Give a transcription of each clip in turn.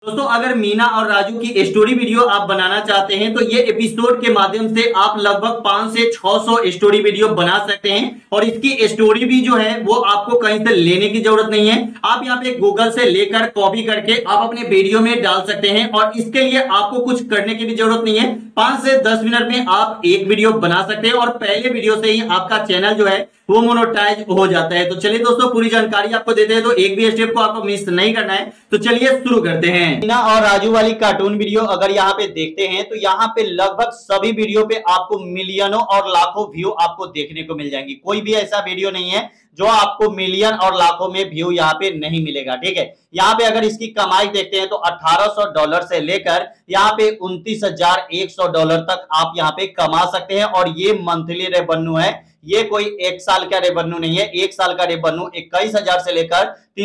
दोस्तों अगर मीना और राजू की स्टोरी वीडियो आप बनाना चाहते हैं तो ये एपिसोड के माध्यम से आप लगभग 500 से 600 स्टोरी वीडियो बना सकते हैं। और इसकी स्टोरी भी जो है वो आपको कहीं से लेने की जरूरत नहीं है। आप यहाँ पे गूगल से लेकर कॉपी करके आप अपने वीडियो में डाल सकते हैं और इसके लिए आपको कुछ करने की भी जरूरत नहीं है। 5 से 10 मिनट में आप एक वीडियो बना सकते हैं और पहले वीडियो से ही आपका चैनल जो है वो मोनेटाइज हो जाता है। तो चलिए दोस्तों पूरी जानकारी आपको देते हैं, तो एक भी स्टेप को आपको मिस नहीं करना है। तो चलिए शुरू करते हैं। मीना और राजू वाली कार्टून वीडियो अगर यहाँ पे देखते हैं तो यहाँ पे लगभग सभी वीडियो पे आपको मिलियनों और लाखों व्यू आपको देखने को मिल जाएंगी। कोई भी ऐसा वीडियो नहीं है जो आपको मिलियन और लाखों में व्यू यहाँ पे नहीं मिलेगा। ठीक है, यहाँ पे अगर इसकी कमाई देखते हैं तो $1800 से लेकर यहाँ पे $29,100 तक आप यहाँ पे कमा सकते हैं। और ये मंथली रेवेन्यू है, ये कोई एक साल का रेवेन्यू नहीं है। एक साल का रेवेन्यू 21,000 से लेकर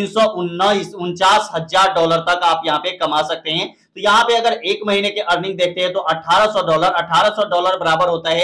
$349,000 तक आप यहाँ पे कमा सकते हैं। तो यहाँ पे अगर एक महीने के अर्निंग देखते हैं तो $1800 बराबर होता है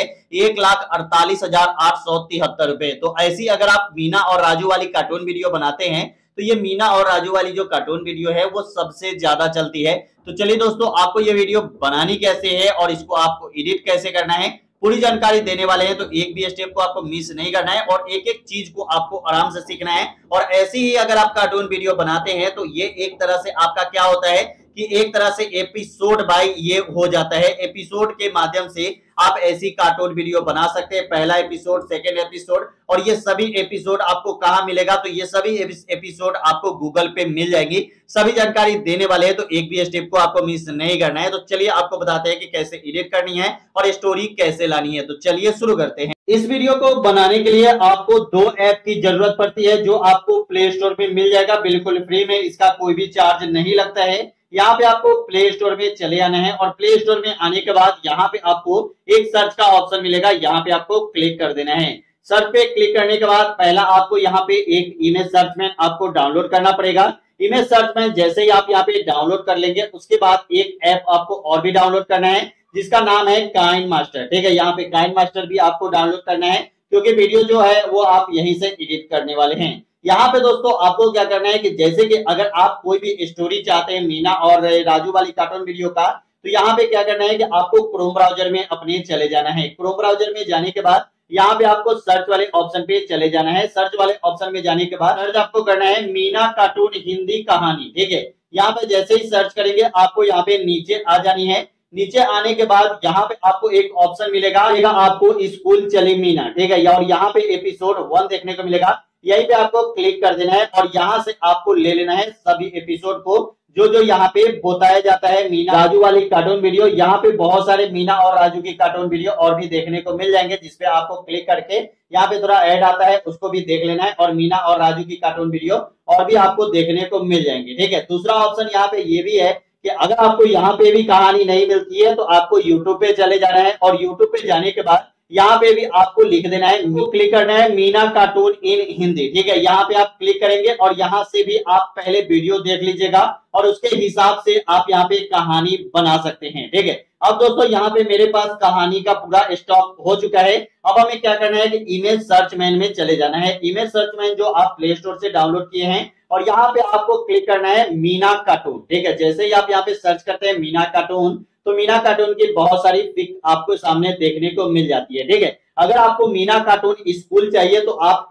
1,48,873 रुपए। तो ऐसी अगर आप मीना और राजू वाली कार्टून वीडियो बनाते हैं तो ये मीना और राजू वाली जो कार्टून वीडियो है वो सबसे ज्यादा चलती है। तो चलिए दोस्तों आपको ये वीडियो बनानी कैसे है और इसको आपको एडिट कैसे करना है पूरी जानकारी देने वाले हैं। तो एक भी स्टेप को आपको मिस नहीं करना है और एक एक चीज को आपको आराम से सीखना है। और ऐसी ही अगर आप कार्टून वीडियो बनाते हैं तो ये एक तरह से आपका क्या होता है कि एक तरह से एपिसोड बाय ये हो जाता है। एपिसोड के माध्यम से आप ऐसी कार्टून वीडियो बना सकते हैं, पहला एपिसोड, सेकेंड एपिसोड। और ये सभी एपिसोड आपको कहां मिलेगा तो ये सभी एपिसोड आपको गूगल पे मिल जाएंगी। सभी जानकारी देने वाले हैं, तो एक भी स्टेप को आपको मिस नहीं करना है। तो चलिए आपको बताते हैं कि कैसे एडिट करनी है और स्टोरी कैसे लानी है। तो चलिए शुरू करते हैं। इस वीडियो को बनाने के लिए आपको 2 ऐप की जरूरत पड़ती है जो आपको प्ले स्टोर पे मिल जाएगा बिल्कुल फ्री में। इसका कोई भी चार्ज नहीं लगता है। यहाँ पे आपको प्ले स्टोर में चले आना है और प्ले स्टोर में आने के बाद यहाँ पे आपको एक सर्च का ऑप्शन मिलेगा, यहाँ पे आपको क्लिक कर देना है। सर्च पे क्लिक करने के बाद पहला आपको यहाँ पे एक इमेज सर्च मैन आपको डाउनलोड करना पड़ेगा। इमेज सर्च मैन जैसे ही आप यहाँ पे डाउनलोड कर लेंगे उसके बाद एक ऐप आपको और भी डाउनलोड करना है जिसका नाम है काइन मास्टर। ठीक है, यहाँ पे काइन मास्टर भी आपको डाउनलोड करना है क्योंकि वीडियो जो है वो आप यहीं से एडिट करने वाले हैं। यहाँ पे दोस्तों आपको क्या करना है कि जैसे कि अगर आप कोई भी स्टोरी चाहते हैं मीना और राजू वाली कार्टून वीडियो का, तो यहाँ पे क्या करना है कि आपको क्रोम ब्राउजर में अपने चले जाना है। क्रोम ब्राउजर में जाने के बाद यहाँ पे आपको सर्च वाले ऑप्शन पे चले जाना है। सर्च वाले ऑप्शन में जाने के बाद सर्च आपको करना है मीना कार्टून हिंदी कहानी। ठीक है, यहाँ पे जैसे ही सर्च करेंगे आपको यहाँ पे नीचे आ जानी है। नीचे आने के बाद यहाँ पे आपको एक ऑप्शन मिलेगा आपको स्कूल चली मीना। ठीक है, और यहाँ पे एपिसोड 1 देखने को मिलेगा, यहीं पे आपको क्लिक कर देना है और यहाँ से आपको ले लेना है सभी एपिसोड को जो जो यहाँ पे बताया जाता है मीना राजू वाली कार्टून वीडियो। यहाँ पे बहुत सारे मीना और राजू की कार्टून वीडियो और भी देखने को मिल जाएंगे जिसपे आपको क्लिक करके यहाँ पे थोड़ा ऐड आता है उसको भी देख लेना है और मीना और राजू की कार्टून वीडियो और भी आपको देखने को मिल जाएंगे। ठीक है, दूसरा ऑप्शन यहाँ पे ये भी है कि अगर आपको यहाँ पे भी कहानी नहीं मिलती है तो आपको यूट्यूब पे चले जाना है और यूट्यूब पे जाने के बाद यहाँ पे भी आपको लिख देना है, क्लिक करना है मीना कार्टून इन हिंदी। ठीक है, यहाँ पे आप क्लिक करेंगे और यहाँ से भी आप पहले वीडियो देख लीजिएगा और उसके हिसाब से आप यहाँ पे कहानी बना सकते हैं। ठीक है, अब दोस्तों यहाँ पे मेरे पास कहानी का पूरा स्टॉक हो चुका है। अब हमें क्या करना है कि इमेज सर्च मैन में चले जाना है। इमेज सर्च मैन जो आप प्ले स्टोर से डाउनलोड किए हैं और यहाँ पे आपको क्लिक करना है मीना कार्टून। ठीक है, जैसे ही आप यहाँ पे सर्च करते हैं मीना कार्टून तो मीना कार्टून की बहुत सारी पिक आपको सामने देखने को मिल जाती है। ठीक है, अगर आपको मीना कार्टून स्कूल चाहिए तो आप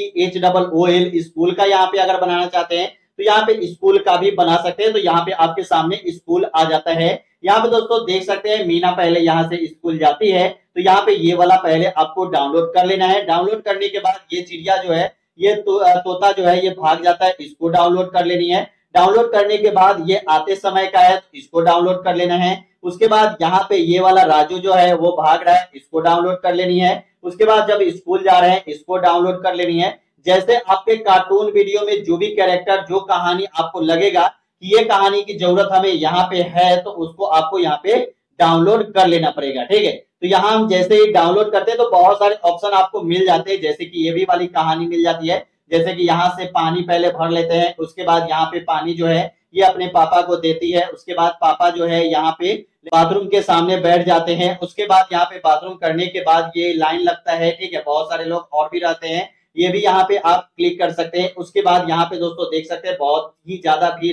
SCHOOL स्कूल का यहाँ पे अगर बनाना चाहते हैं तो यहाँ पे स्कूल का भी बना सकते हैं। तो यहाँ पे आपके सामने स्कूल आ जाता है। यहाँ पे दोस्तों देख सकते हैं मीना पहले यहाँ से स्कूल जाती है तो यहाँ पे ये वाला पहले आपको डाउनलोड कर लेना है। डाउनलोड करने के बाद ये चिड़िया जो है ये तोता जो है ये भाग जाता है, इसको डाउनलोड कर लेनी है। डाउनलोड करने के बाद ये आते समय का है तो इसको डाउनलोड कर लेना है। उसके बाद यहाँ पे ये वाला राजू जो है वो भाग रहा है, इसको डाउनलोड कर लेनी है। उसके बाद जब स्कूल जा रहे हैं इसको डाउनलोड कर लेनी है। जैसे आपके कार्टून वीडियो में जो भी कैरेक्टर जो कहानी आपको लगेगा कि ये कहानी की जरूरत हमें यहाँ पे है तो उसको आपको यहाँ पे डाउनलोड कर लेना पड़ेगा। ठीक है, तो यहाँ हम जैसे ही डाउनलोड करते हैं तो बहुत सारे ऑप्शन आपको मिल जाते हैं, जैसे कि ये भी वाली कहानी मिल जाती है। जैसे कि यहाँ से पानी पहले भर लेते हैं, उसके बाद यहाँ पे पानी जो है ये अपने पापा को देती है। उसके बाद पापा जो है यहाँ पे बाथरूम के सामने बैठ जाते हैं। उसके बाद यहाँ पे बाथरूम करने के बाद ये लाइन लगता है। ठीक है, बहुत सारे लोग और भी रहते हैं, ये भी यहाँ पे आप क्लिक कर सकते हैं। उसके बाद यहाँ पे दोस्तों देख सकते हैं बहुत ही ज्यादा भीड़ है।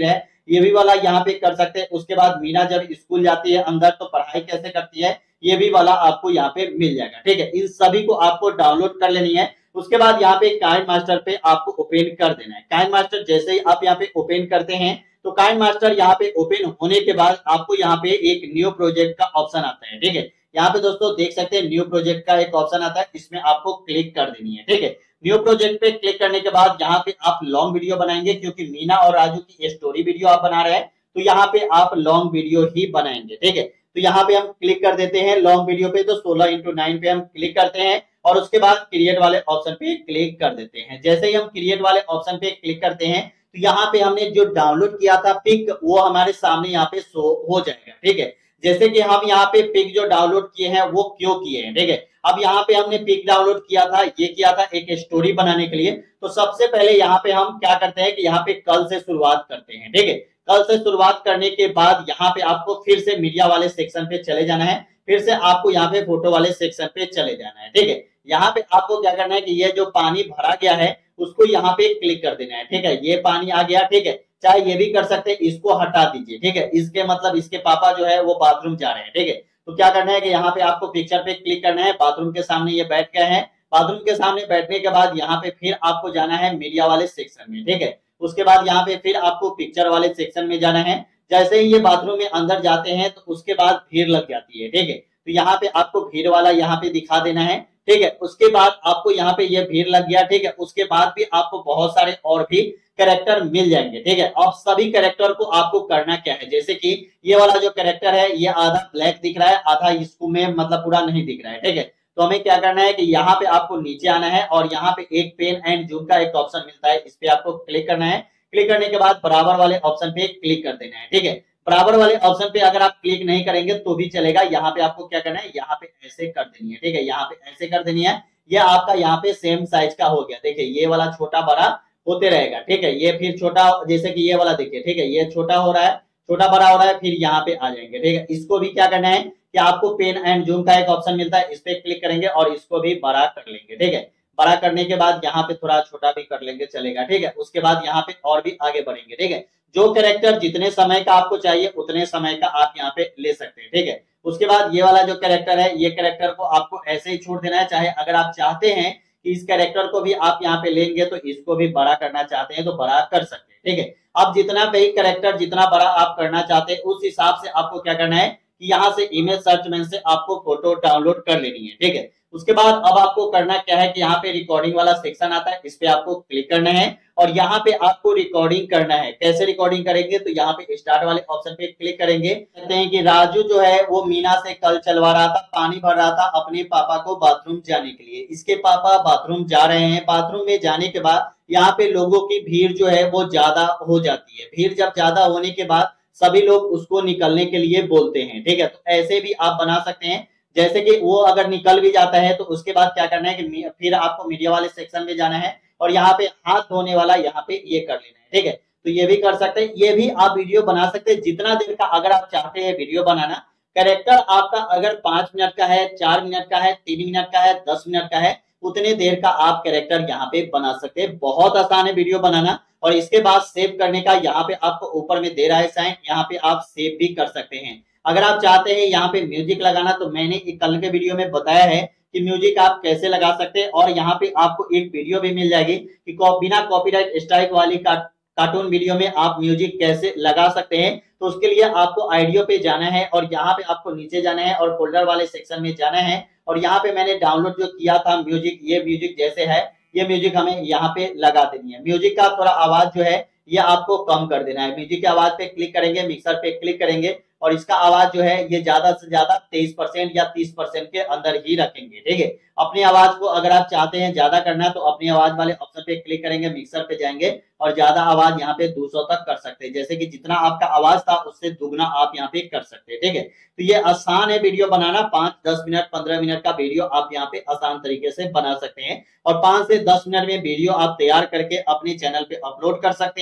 ये भी वाला यहाँ पे कर सकते हैं। उसके बाद मीना जब स्कूल जाती है अंदर तो पढ़ाई कैसे करती है, ये भी वाला आपको यहाँ पे मिल जाएगा। ठीक है, इन सभी को आपको डाउनलोड कर लेनी है। उसके बाद यहाँ पे काइंड मास्टर पे आपको ओपन कर देना है। काइंड मास्टर जैसे ही आप यहाँ पे ओपन करते हैं तो काइंड मास्टर यहाँ पे ओपन होने के बाद आपको यहाँ पे एक न्यू प्रोजेक्ट का ऑप्शन आता है। ठीक है, यहाँ पे दोस्तों देख सकते हैं न्यू प्रोजेक्ट का एक ऑप्शन आता है, इसमें आपको क्लिक कर देनी है। ठीक है, न्यू प्रोजेक्ट पे क्लिक करने के बाद यहाँ पे आप लॉन्ग वीडियो बनाएंगे, क्योंकि मीना और राजू की स्टोरी वीडियो आप बना रहे हैं तो यहाँ पे आप लॉन्ग वीडियो ही बनाएंगे। ठीक है, तो यहाँ पे हम क्लिक कर देते हैं लॉन्ग वीडियो पे, तो 16:9 पे हम क्लिक करते हैं और उसके बाद क्रिएट वाले ऑप्शन पे क्लिक कर देते हैं। जैसे ही हम क्रिएट वाले ऑप्शन पे क्लिक करते हैं तो यहाँ पे हमने जो डाउनलोड किया था पिक वो हमारे सामने यहाँ पे शो हो जाएगा। ठीक है, जैसे कि हम यहाँ पे पिक जो डाउनलोड किए हैं वो क्यों किए हैं। ठीक है, अब यहाँ पे हमने पिक डाउनलोड किया था, ये किया था एक स्टोरी बनाने के लिए। तो सबसे पहले यहाँ पे हम क्या करते हैं कि यहाँ पे कल से शुरुआत करते हैं। ठीक है, कल से शुरुआत करने के बाद यहाँ पे आपको फिर से मीडिया वाले सेक्शन पे चले जाना है, फिर से आपको यहाँ पे फोटो वाले सेक्शन पे चले जाना है। ठीक है, यहाँ पे आपको क्या करना है कि ये जो पानी भरा गया है उसको यहाँ पे क्लिक कर देना है। ठीक है, ये पानी आ गया। ठीक है, चाहे ये भी कर सकते हैं, इसको हटा दीजिए। ठीक है, इसके मतलब इसके पापा जो है वो बाथरूम जा रहे हैं। ठीक है, तो क्या करना है कि यहाँ पे आपको पिक्चर पे क्लिक करना है, बाथरूम के सामने ये बैठ गए हैं। बाथरूम के सामने बैठने के बाद यहाँ पे फिर आपको जाना है मीडिया वाले सेक्शन में। ठीक है, उसके बाद यहाँ पे फिर आपको पिक्चर वाले सेक्शन में जाना है। जैसे ही ये बाथरूम में अंदर जाते हैं तो उसके बाद भीड़ लग जाती है। ठीक है, तो यहाँ पे आपको भीड़ वाला यहाँ पे दिखा देना है। ठीक है, उसके बाद आपको यहाँ पे ये भीड़ लग गया। ठीक है, उसके बाद भी आपको बहुत सारे और भी कैरेक्टर मिल जाएंगे। ठीक है, अब सभी कैरेक्टर को आपको करना क्या है, जैसे कि ये वाला जो कैरेक्टर है ये आधा ब्लैक दिख रहा है, आधा इसको में मतलब पूरा नहीं दिख रहा है। ठीक है, तो हमें क्या करना है कि यहाँ पे आपको नीचे आना है और यहाँ पे एक पेन एंड जूम का एक ऑप्शन मिलता है, इस पे आपको क्लिक करना है। क्लिक करने के बाद बराबर वाले ऑप्शन पे क्लिक कर देना है। ठीक है, बराबर वाले ऑप्शन पे अगर आप क्लिक नहीं करेंगे तो भी चलेगा। यहाँ पे आपको क्या करना है, यहाँ पे ऐसे कर देनी है। ठीक है, यहाँ पे ऐसे कर देनी है। ये आपका यहाँ पे सेम साइज का हो गया। देखिए ये वाला छोटा बड़ा होते रहेगा। ठीक है, ये फिर छोटा, जैसे कि ये वाला देखिए। ठीक है, ये छोटा हो रहा है, छोटा बड़ा हो रहा है, फिर यहाँ पे आ जाएंगे। ठीक है, इसको भी क्या करना है कि आपको पेन एंड जूम का एक ऑप्शन मिलता है, इस पे क्लिक करेंगे और इसको भी बड़ा कर लेंगे। ठीक है, बड़ा करने के बाद यहाँ पे थोड़ा छोटा भी कर लेंगे, चलेगा। ठीक है, उसके बाद यहाँ पे और भी आगे बढ़ेंगे। ठीक है, जो कैरेक्टर जितने समय का आपको चाहिए उतने समय का आप यहाँ पे ले सकते हैं। ठीक है, उसके बाद ये वाला जो कैरेक्टर है ये कैरेक्टर को आपको ऐसे ही छोड़ देना है। चाहे अगर आप चाहते हैं कि इस कैरेक्टर को भी आप यहाँ पे लेंगे तो इसको भी बड़ा करना चाहते हैं तो बड़ा कर सकते हैं। ठीक है, अब जितना भी कैरेक्टर जितना बड़ा आप करना चाहते हैं उस हिसाब से आपको क्या करना है कि यहाँ से इमेज सर्च में से आपको फोटो डाउनलोड कर लेनी है। ठीक है, उसके बाद अब आपको करना क्या है कि यहाँ पे रिकॉर्डिंग वाला सेक्शन आता है, इस पे आपको क्लिक करना है और यहाँ पे आपको रिकॉर्डिंग करना है। कैसे रिकॉर्डिंग करेंगे तो यहाँ पे स्टार्ट वाले ऑप्शन पे क्लिक करेंगे। कहते हैं कि राजू जो है वो मीना से कल चलवा रहा था, पानी भर रहा था अपने पापा को बाथरूम जाने के लिए। इसके पापा बाथरूम जा रहे हैं, बाथरूम में जाने के बाद यहाँ पे लोगों की भीड़ जो है वो ज्यादा हो जाती है। भीड़ जब ज्यादा होने के बाद सभी लोग उसको निकलने के लिए बोलते हैं। ठीक है, तो ऐसे भी आप बना सकते हैं। जैसे कि वो अगर निकल भी जाता है तो उसके बाद क्या करना है कि फिर आपको मीडिया वाले सेक्शन में जाना है और यहाँ पे हाथ धोने वाला यहाँ पे ये कर लेना है। ठीक है, तो ये भी कर सकते हैं, ये भी आप वीडियो बना सकते हैं जितना देर का अगर आप चाहते हैं वीडियो बनाना। कैरेक्टर आपका अगर 5 मिनट का है, 4 मिनट का है, 3 मिनट का है, 10 मिनट का है, उतने देर का आप कैरेक्टर यहाँ पे बना सकते हैं। बहुत आसान है वीडियो बनाना। और इसके बाद सेव करने का यहाँ पे आपको ऊपर में दे रहा है साइन, यहाँ पे आप सेव भी कर सकते हैं। अगर आप चाहते हैं यहाँ पे म्यूजिक लगाना तो मैंने एक कल के वीडियो में बताया है कि म्यूजिक आप कैसे लगा सकते हैं और यहाँ पे आपको एक वीडियो भी मिल जाएगी कि बिना कॉपीराइट स्ट्राइक वाली कार्टून वीडियो में आप म्यूजिक कैसे लगा सकते हैं। तो उसके लिए आपको आइडियो पे जाना है और यहाँ पे आपको नीचे जाना है और फोल्डर वाले सेक्शन में जाना है और यहाँ पे मैंने डाउनलोड जो किया था म्यूजिक, ये म्यूजिक जैसे है ये म्यूजिक हमें यहाँ पे लगा देनी है। म्यूजिक का थोड़ा आवाज जो है ये आपको कम कर देना है। म्यूजिक की आवाज पे क्लिक करेंगे, मिक्सर पे क्लिक करेंगे और इसका आवाज जो है ये ज्यादा से ज्यादा 23% या 30% के अंदर ही रखेंगे। ठीक है, अपनी आवाज को अगर आप चाहते हैं ज्यादा करना तो अपनी आवाज वाले ऑप्शन पे क्लिक करेंगे, मिक्सर पे जाएंगे और ज्यादा आवाज यहाँ पे 200 तक कर सकते हैं। जैसे कि जितना आपका आवाज था उससे दुगना आप यहाँ पे कर सकते हैं। ठीक है, तो ये आसान है वीडियो बनाना। 5, 10 मिनट, 15 मिनट का वीडियो आप यहाँ पे आसान तरीके से बना सकते हैं और 5 से 10 मिनट में वीडियो आप तैयार करके अपने चैनल पे अपलोड कर सकते हैं।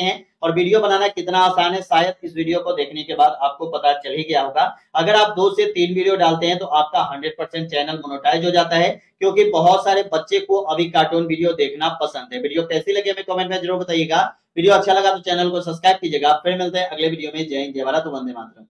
और वीडियो बनाना कितना आसान है शायद इस वीडियो को देखने के बाद आपको पता चल ही गया होगा। अगर आप 2 से 3 वीडियो डालते हैं तो आपका 100% चैनल मोनेटाइज हो जाता है, क्योंकि बहुत सारे बच्चे को अभी कार्टून वीडियो देखना पसंद है। वीडियो कैसी लगी हमें कमेंट में जरूर बताइएगा। वीडियो अच्छा लगा तो चैनल को सब्सक्राइब कीजिएगा। फिर मिलते हैं अगले वीडियो में। जय हिंद, जय भारत, वंदे मातरम।